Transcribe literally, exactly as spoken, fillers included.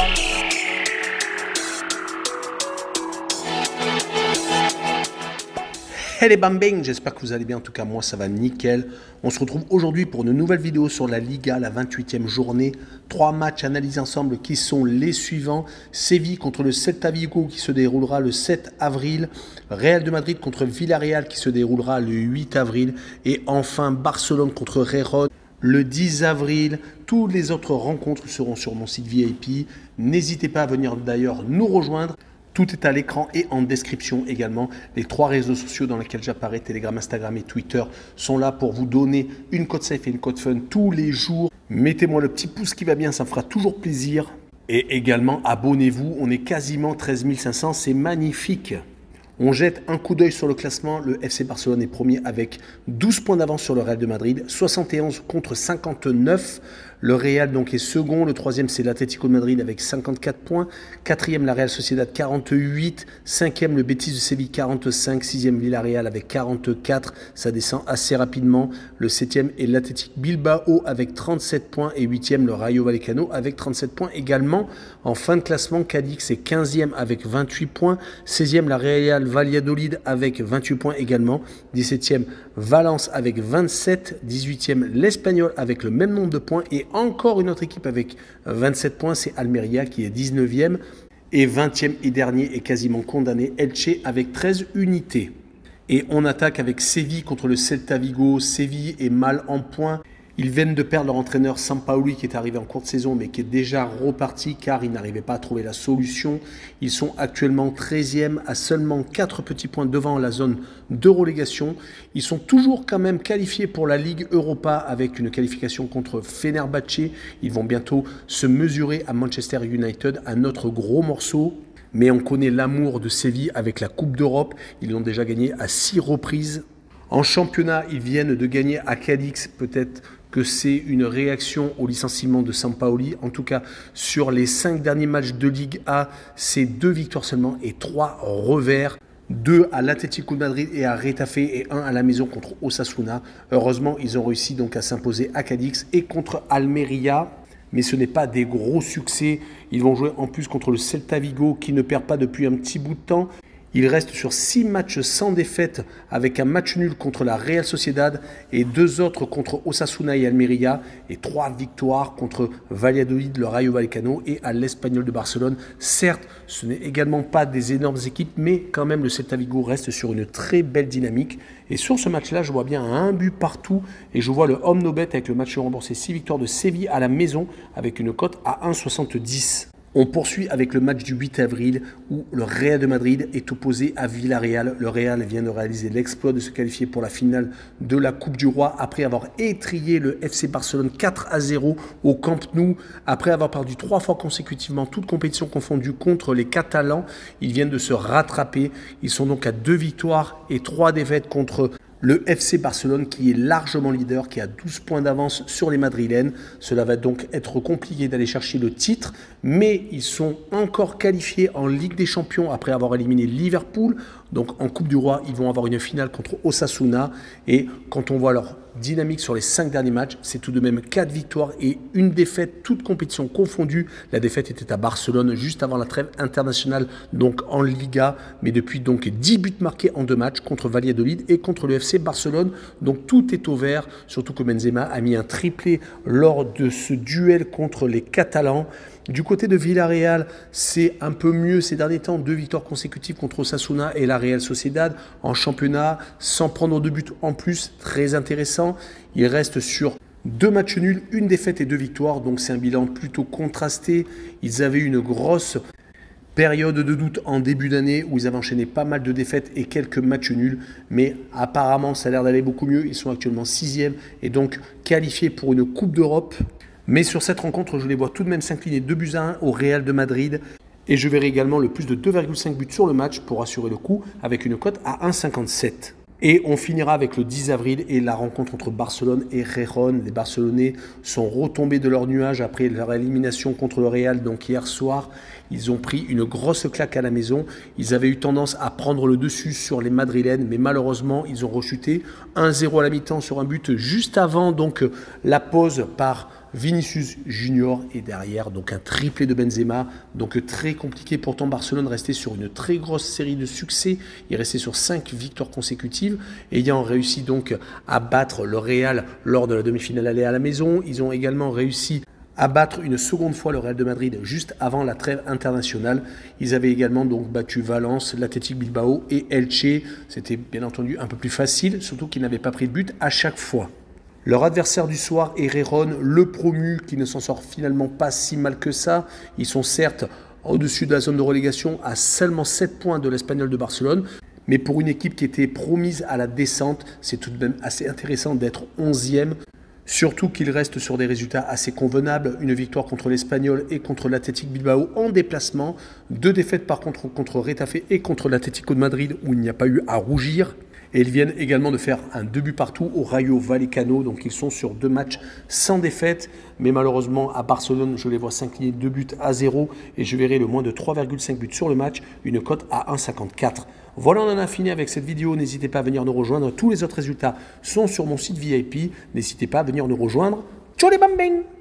Hey les bambins, j'espère que vous allez bien, en tout cas moi ça va nickel. On se retrouve aujourd'hui pour une nouvelle vidéo sur la Liga, la vingt-huitième journée. Trois matchs analysés ensemble qui sont les suivants. Séville contre le Celta Vigo qui se déroulera le sept avril. Real de Madrid contre Villarreal qui se déroulera le huit avril. Et enfin Barcelone contre Gijón le dix avril. Toutes les autres rencontres seront sur mon site V I P. N'hésitez pas à venir d'ailleurs nous rejoindre. Tout est à l'écran et en description également. Les trois réseaux sociaux dans lesquels j'apparais, Telegram, Instagram et Twitter, sont là pour vous donner une code safe et une code fun tous les jours. Mettez-moi le petit pouce qui va bien, ça me fera toujours plaisir. Et également, abonnez-vous, on est quasiment treize mille cinq cents, c'est magnifique. On jette un coup d'œil sur le classement. Le F C Barcelone est premier avec douze points d'avance sur le Real de Madrid, soixante et onze contre cinquante-neuf. Le Real donc est second. Le troisième, c'est l'Atlético de Madrid avec cinquante-quatre points. Quatrième, la Real Sociedad quarante-huit. Cinquième, le Betis de Séville quarante-cinq. Sixième, Villarreal avec quarante-quatre. Ça descend assez rapidement. Le septième est l'Athletic Bilbao avec trente-sept points. Et huitième, le Rayo Vallecano avec trente-sept points également. En fin de classement, Cadix est quinzième avec vingt-huit points. seizième, la Real Valladolid avec vingt-huit points également. dix-septième, Valence avec vingt-sept. dix-huitième, l'Espagnol avec le même nombre de points. Et encore une autre équipe avec vingt-sept points, c'est Almeria qui est dix-neuvième. Et vingtième et dernier est quasiment condamné, Elche avec treize unités. Et on attaque avec Séville contre le Celta Vigo. Séville est mal en points. Ils viennent de perdre leur entraîneur Sampaoli qui est arrivé en cours de saison mais qui est déjà reparti car il n'arrivait pas à trouver la solution. Ils sont actuellement treizième à seulement quatre petits points devant la zone de relégation. Ils sont toujours quand même qualifiés pour la Ligue Europa avec une qualification contre Fenerbahçe. Ils vont bientôt se mesurer à Manchester United, un autre gros morceau. Mais on connaît l'amour de Séville avec la Coupe d'Europe. Ils l'ont déjà gagné à six reprises. En championnat, ils viennent de gagner à Cadix, peut-être que c'est une réaction au licenciement de Sampaoli. En tout cas, sur les cinq derniers matchs de Ligue A, c'est deux victoires seulement et trois revers. Deux à l'Atlético de Madrid et à Retafe et un à la maison contre Osasuna. Heureusement, ils ont réussi donc à s'imposer à Cadix et contre Almeria. Mais ce n'est pas des gros succès. Ils vont jouer en plus contre le Celta Vigo qui ne perd pas depuis un petit bout de temps. Il reste sur six matchs sans défaite avec un match nul contre la Real Sociedad et deux autres contre Osasuna et Almeria et trois victoires contre Valladolid, le Rayo Vallecano et à l'Espagnol de Barcelone. Certes, ce n'est également pas des énormes équipes, mais quand même le Celta Vigo reste sur une très belle dynamique. Et sur ce match-là, je vois bien un but partout et je vois le home no bet avec le match remboursé six victoires de Séville à la maison avec une cote à un virgule soixante-dix. On poursuit avec le match du huit avril où le Real de Madrid est opposé à Villarreal. Le Real vient de réaliser l'exploit de se qualifier pour la finale de la Coupe du Roi après avoir étrillé le F C Barcelone quatre à zéro au Camp Nou. Après avoir perdu trois fois consécutivement, toutes compétitions confondues contre les Catalans, ils viennent de se rattraper. Ils sont donc à deux victoires et trois défaites contre le F C Barcelone qui est largement leader, qui a douze points d'avance sur les Madrilènes. Cela va donc être compliqué d'aller chercher le titre, mais ils sont encore qualifiés en Ligue des Champions après avoir éliminé Liverpool. Donc en Coupe du Roi, ils vont avoir une finale contre Osasuna. Et quand on voit leur dynamique sur les cinq derniers matchs, c'est tout de même quatre victoires et une défaite, toutes compétitions confondues. La défaite était à Barcelone juste avant la trêve internationale, donc en Liga. Mais depuis donc dix buts marqués en deux matchs contre Valladolid et contre le F C Barcelone. Donc tout est au vert, surtout que Benzema a mis un triplé lors de ce duel contre les Catalans. Du côté de Villarreal, c'est un peu mieux ces derniers temps. Deux victoires consécutives contre Osasuna et la Real Sociedad en championnat, sans prendre de but en plus. Très intéressant. Il reste sur deux matchs nuls, une défaite et deux victoires. Donc c'est un bilan plutôt contrasté. Ils avaient une grosse période de doute en début d'année où ils avaient enchaîné pas mal de défaites et quelques matchs nuls. Mais apparemment, ça a l'air d'aller beaucoup mieux. Ils sont actuellement sixième et donc qualifiés pour une Coupe d'Europe. Mais sur cette rencontre, je les vois tout de même s'incliner deux buts à un au Real de Madrid. Et je verrai également le plus de deux virgule cinq buts sur le match pour assurer le coup avec une cote à un virgule cinquante-sept. Et on finira avec le dix avril et la rencontre entre Barcelone et Gijón. Les Barcelonais sont retombés de leur nuage après leur élimination contre le Real donc hier soir. Ils ont pris une grosse claque à la maison. Ils avaient eu tendance à prendre le dessus sur les Madrilènes, mais malheureusement, ils ont rechuté. un zéro à la mi-temps sur un but juste avant donc la pause par Vinicius Junior et derrière donc un triplé de Benzema, donc très compliqué. Pourtant Barcelone restait sur une très grosse série de succès, il restait sur cinq victoires consécutives, ayant réussi donc à battre le Real lors de la demi-finale aller à la maison. Ils ont également réussi à battre une seconde fois le Real de Madrid juste avant la trêve internationale. Ils avaient également donc battu Valence, l'Athletic Bilbao et Elche. C'était bien entendu un peu plus facile, surtout qu'ils n'avaient pas pris de but à chaque fois. Leur adversaire du soir est Gérone, le promu qui ne s'en sort finalement pas si mal que ça. Ils sont certes au-dessus de la zone de relégation à seulement sept points de l'Espagnol de Barcelone. Mais pour une équipe qui était promise à la descente, c'est tout de même assez intéressant d'être onzième. Surtout qu'il reste sur des résultats assez convenables. Une victoire contre l'Espagnol et contre l'Athletic Bilbao en déplacement. Deux défaites par contre contre Retafe et contre l'Atlético de Madrid où il n'y a pas eu à rougir. Et ils viennent également de faire un deux buts partout au Rayo Vallecano. Donc ils sont sur deux matchs sans défaite. Mais malheureusement à Barcelone, je les vois s'incliner deux buts à zéro. Et je verrai le moins de trois virgule cinq buts sur le match. Une cote à un virgule cinquante-quatre. Voilà, on en a fini avec cette vidéo. N'hésitez pas à venir nous rejoindre. Tous les autres résultats sont sur mon site V I P. N'hésitez pas à venir nous rejoindre. Ciao les bambins!